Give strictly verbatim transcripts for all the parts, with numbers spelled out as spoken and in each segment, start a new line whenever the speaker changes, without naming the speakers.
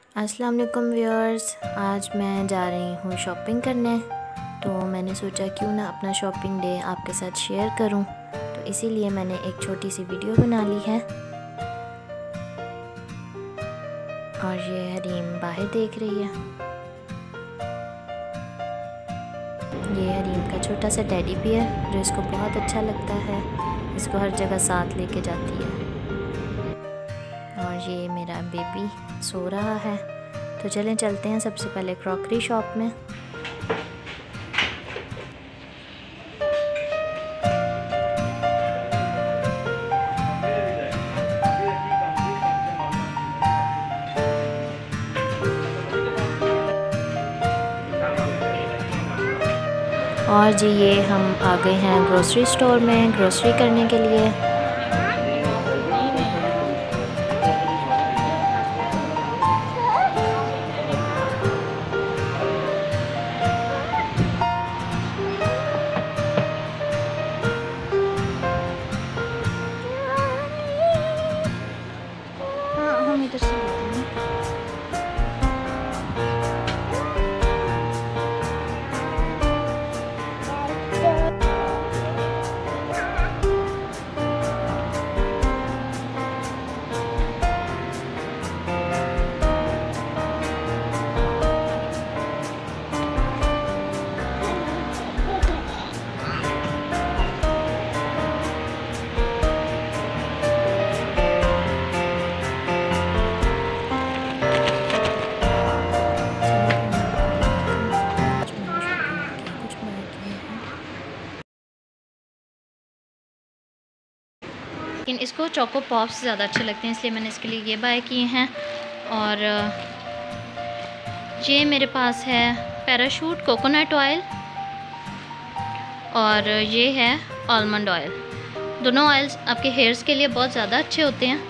अस्सलाम वालेकुम व्यूअर्स, आज मैं जा रही हूँ शॉपिंग करने। तो मैंने सोचा क्यों ना अपना शॉपिंग डे आपके साथ शेयर करूँ, तो इसीलिए मैंने एक छोटी सी वीडियो बना ली है। और ये हरीम बाहर देख रही है। ये हरीम का छोटा सा टेडी बियर जो इसको बहुत अच्छा लगता है, इसको हर जगह साथ लेके जाती है। और ये मेरा बेबी सो रहा है। तो चलें चलते हैं सबसे पहले क्रॉकरी शॉप में। और जी ये हम आ गए हैं ग्रोसरी स्टोर में ग्रोसरी करने के लिए। हम इधर से लेकिन इसको चोको पॉप्स ज़्यादा अच्छे लगते हैं, इसलिए मैंने इसके लिए ये बाय किए हैं। और ये मेरे पास है पैराशूट कोकोनट ऑयल और ये है आलमंड ऑयल। दोनों ऑयल्स आपके हेयर्स के लिए बहुत ज़्यादा अच्छे होते हैं।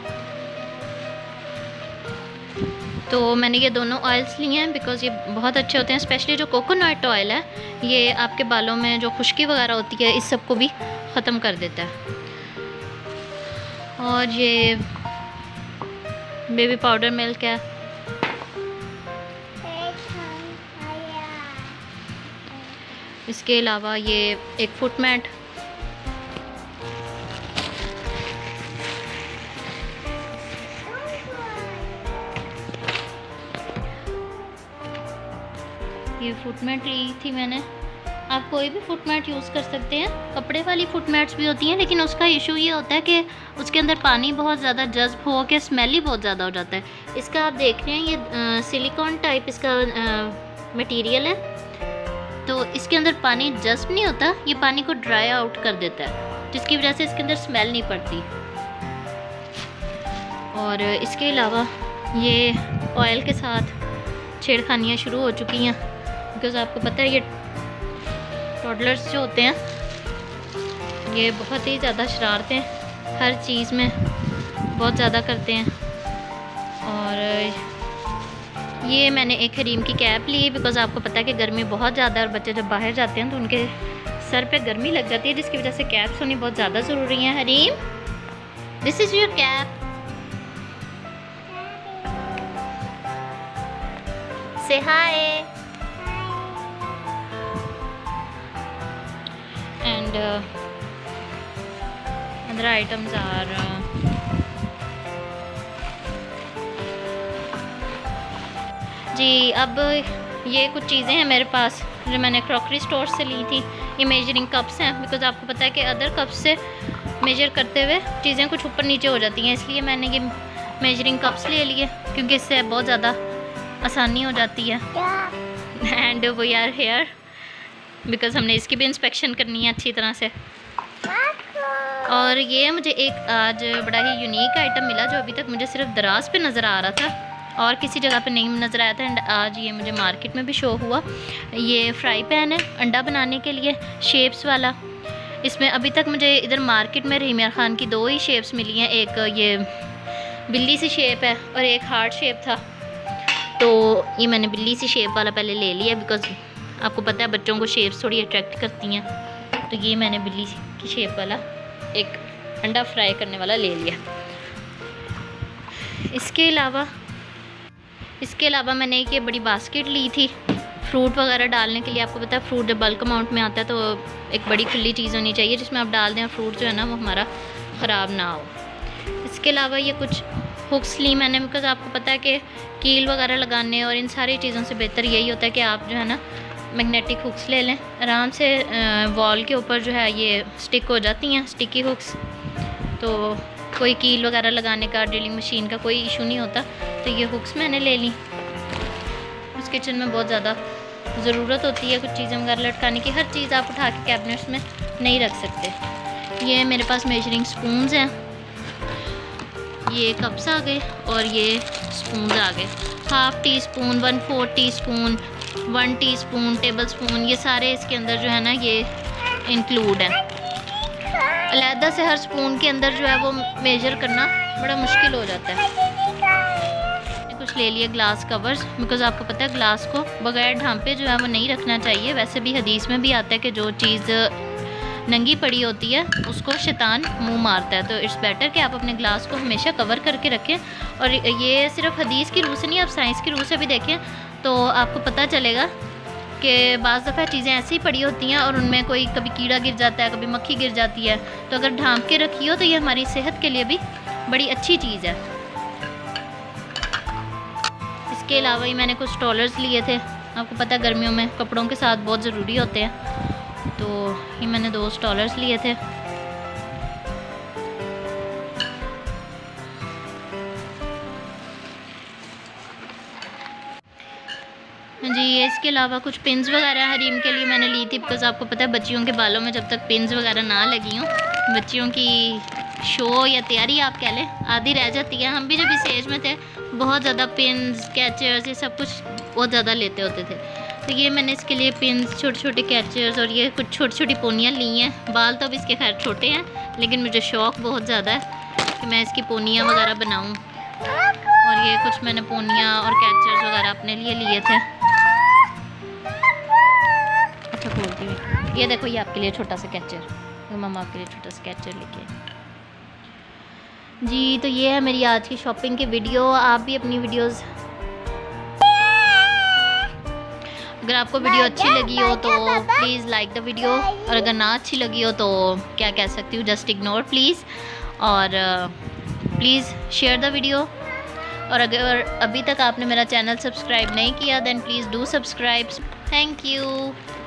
तो मैंने ये दोनों ऑयल्स लिए हैं बिकॉज़ ये बहुत अच्छे होते हैं। स्पेशली जो कोकोनट ऑयल है ये आपके बालों में जो खुश्की वगैरह होती है इस सब को भी ख़त्म कर देता है। और ये बेबी पाउडर मिल्क है। इसके अलावा ये एक फुट मैट, ये फुट मैट ली थी मैंने। आप कोई भी फुट मैट यूज़ कर सकते हैं, कपड़े वाली फुट मैट्स भी होती हैं, लेकिन उसका इशू ये होता है कि उसके अंदर पानी बहुत ज़्यादा जज्ब हो के स्मेली बहुत ज़्यादा हो जाता है। इसका आप देख रहे हैं ये सिलिकॉन टाइप इसका मटेरियल है, तो इसके अंदर पानी जज्ब नहीं होता, ये पानी को ड्राई आउट कर देता है, जिसकी वजह से इसके अंदर स्मेल नहीं पड़ती। और इसके अलावा ये ऑयल के साथ छेड़खानियाँ शुरू हो चुकी हैं, बिकॉज़ आपको पता है ये टॉडलर्स जो होते हैं ये बहुत ही ज़्यादा शरारतें हर चीज़ में बहुत ज़्यादा करते हैं। और ये मैंने एक हरीम की कैप ली बिकॉज़ आपको पता है कि गर्मी बहुत ज़्यादा है और बच्चे जब बाहर जाते हैं तो उनके सर पे गर्मी लग जाती है, जिसकी वजह से कैप्स होनी बहुत ज़्यादा ज़रूरी है। Hareem, this is your cap, say hi. And uh, other items are uh, जी अब ये कुछ चीज़ें हैं मेरे पास जो मैंने क्रॉकरी स्टोर से ली थी। ये मेजरिंग कप्स हैं, बिकॉज़ आपको पता है कि अदर कप्स से मेजर करते हुए चीज़ें कुछ ऊपर नीचे हो जाती हैं, इसलिए मैंने ये मेजरिंग कप्स ले लिए क्योंकि इससे बहुत ज़्यादा आसानी हो जाती है। And we are here because हमने इसकी भी इंस्पेक्शन करनी है अच्छी तरह से। और ये मुझे एक आज बड़ा ही यूनिक आइटम मिला जो अभी तक मुझे सिर्फ दराज पे नज़र आ रहा था और किसी जगह पे नहीं नज़र आया था, एंड आज ये मुझे मार्केट में भी शो हुआ। ये फ्राई पैन है अंडा बनाने के लिए, शेप्स वाला। इसमें अभी तक मुझे इधर मार्केट में रहीम यार ख़ान की दो ही शेप्स मिली हैं, एक ये बिल्ली सी शेप है और एक हार्ट शेप था। तो ये मैंने बिल्ली सी शेप वाला पहले ले लिया बिकॉज़ आपको पता है बच्चों को शेप्स थोड़ी अट्रैक्ट करती हैं, तो ये मैंने बिल्ली की शेप वाला एक अंडा फ्राई करने वाला ले लिया। इसके अलावा इसके अलावा मैंने एक ये बड़ी बास्केट ली थी फ्रूट वगैरह डालने के लिए। आपको पता है फ्रूट जब बल्क अमाउंट में आता है तो एक बड़ी खुली चीज़ होनी चाहिए जिसमें आप डाल दें, फ्रूट जो है ना वो हमारा ख़राब ना हो। इसके अलावा ये कुछ हुक्स ली मैंने, बिकॉज आपको पता है कि कील वगैरह लगाने और इन सारी चीज़ों से बेहतर यही होता है कि आप जो है ना मैग्नेटिक हुक्स ले लें। आराम से वॉल के ऊपर जो है ये स्टिक हो जाती हैं, स्टिकी हुक्स, तो कोई कील वगैरह लगाने का, ड्रिलिंग मशीन का कोई इशू नहीं होता। तो ये हुक्स मैंने ले ली। उस किचन में बहुत ज़्यादा ज़रूरत होती है कुछ चीज़ें वगैरह लटकाने की, हर चीज़ आप उठा के कैबिनेट्स में नहीं रख सकते। ये मेरे पास मेजरिंग स्पून्स हैं, ये कप्स आ गए और ये स्पून्स आ गए। Half teaspoon, one fourth teaspoon, one teaspoon, tablespoon, ये सारे इसके अंदर जो है ना ये इंक्लूड हैं। अलहदा से हर स्पून के अंदर जो है वो मेजर करना बड़ा मुश्किल हो जाता है। कुछ ले लिए ग्लास कवर्स, बिकॉज़ आपको पता है ग्लास को बगैर ढांपे जो है वो नहीं रखना चाहिए। वैसे भी हदीस में भी आता है कि जो चीज़ नंगी पड़ी होती है उसको शैतान मुंह मारता है। तो इट्स बेटर कि आप अपने ग्लास को हमेशा कवर करके रखें। और ये सिर्फ हदीस की रूह से नहीं, आप साइंस की रूह से भी देखें तो आपको पता चलेगा कि बाज़ दफ़ा चीज़ें ऐसी ही पड़ी होती हैं और उनमें कोई कभी कीड़ा गिर जाता है, कभी मक्खी गिर जाती है। तो अगर ढांप के रखी हो तो ये हमारी सेहत के लिए भी बड़ी अच्छी चीज़ है। इसके अलावा ही मैंने कुछ स्टॉलर्स लिए थे, आपको पता है गर्मियों में कपड़ों के साथ बहुत ज़रूरी होते हैं, तो ये मैंने दो स्टॉलर्स लिए थे। जी इसके अलावा कुछ पिन्स वगैरह हरीम के लिए मैंने ली थी, बिकॉज़ आपको पता है बच्चियों के बालों में जब तक पिन्स वगैरह ना लगी हों, बच्चियों की शो या तैयारी आप कह लें आधी रह जाती है। हम भी जब इस एज में थे बहुत ज़्यादा पिन्स, कैचर्स, ये सब कुछ बहुत ज़्यादा लेते होते थे। तो ये मैंने इसके लिए पिन्स, छोटे छोटे कैचर्स और ये कुछ छोटी छोटी पोनियाँ ली हैं। बाल तो अब इसके खैर छोटे हैं, लेकिन मुझे शौक़ बहुत ज़्यादा है कि मैं इसकी पोनियाँ वगैरह बनाऊँ। और ये कुछ मैंने पोनियाँ और कैचर्स वगैरह अपने लिए लिए थे। अच्छा खोलती हुई, ये देखो ये आपके लिए छोटा सा कैचर, तो मम्मा आपके लिए छोटा सा कैचर लेके। जी तो ये है मेरी आज की शॉपिंग की वीडियो। आप भी अपनी वीडियोस, अगर आपको वीडियो अच्छी लगी हो तो प्लीज़ लाइक द वीडियो, और अगर ना अच्छी लगी हो तो क्या कह सकती हूँ, जस्ट इग्नोर प्लीज़। और प्लीज़ शेयर द वीडियो। और अगर अभी तक आपने मेरा चैनल सब्सक्राइब नहीं किया then please do subscribe. Thank you.